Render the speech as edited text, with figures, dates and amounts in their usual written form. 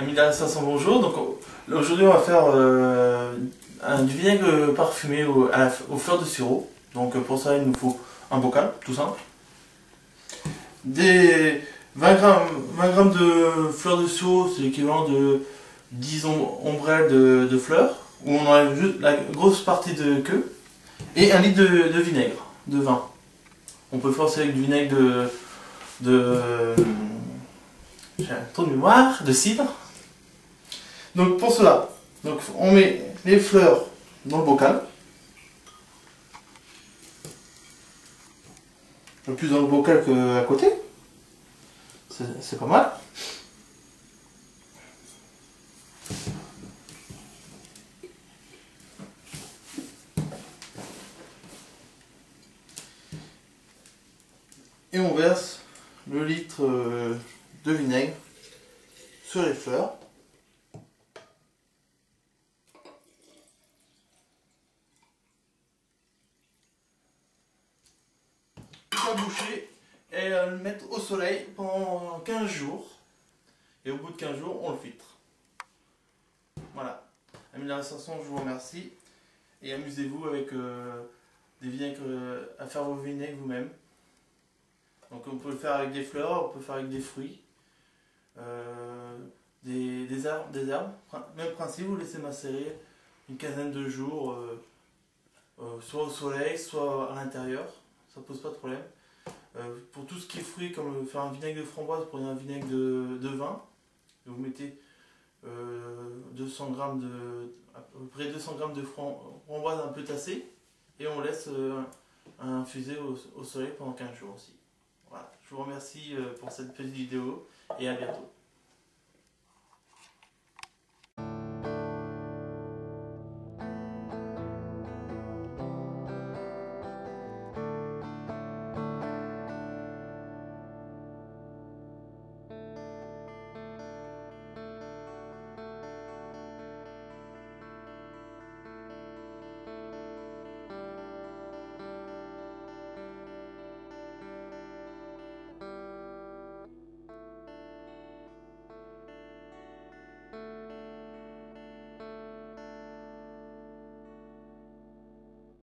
1500 bonjour. Donc aujourd'hui on va faire du vinaigre parfumé aux fleurs de sureau. Donc pour ça il nous faut un bocal, tout simple. Des 20 grammes de fleurs de sureau, c'est l'équivalent de 10 ombrelles de fleurs, où on enlève juste la grosse partie de queue. Et 1 litre de vinaigre, de vin. On peut faire aussi avec du vinaigre j'ai un trou de mémoire, de cidre. Donc pour cela, donc on met les fleurs dans le bocal. Le plus dans le bocal qu'à côté. C'est pas mal. Et on verse le litre de vinaigre sur les fleurs. Tout à boucher et le mettre au soleil pendant 15 jours. Et au bout de 15 jours, on le filtre. Voilà. Amis de la restauration, je vous remercie. Et amusez-vous avec des vinaigres, à faire vos vinaigres vous-même. Donc on peut le faire avec des fleurs, on peut le faire avec des fruits, des herbes. Même principe, vous laissez macérer une quinzaine de jours, soit au soleil, soit à l'intérieur. Ça pose pas de problème. Pour tout ce qui est fruits, comme faire un vinaigre de framboise, vous prenez un vinaigre de vin. Vous mettez 200 g à peu près 200 g de framboise un peu tassée. Et on laisse infuser au soleil pendant 15 jours aussi. Voilà, je vous remercie pour cette petite vidéo et à bientôt.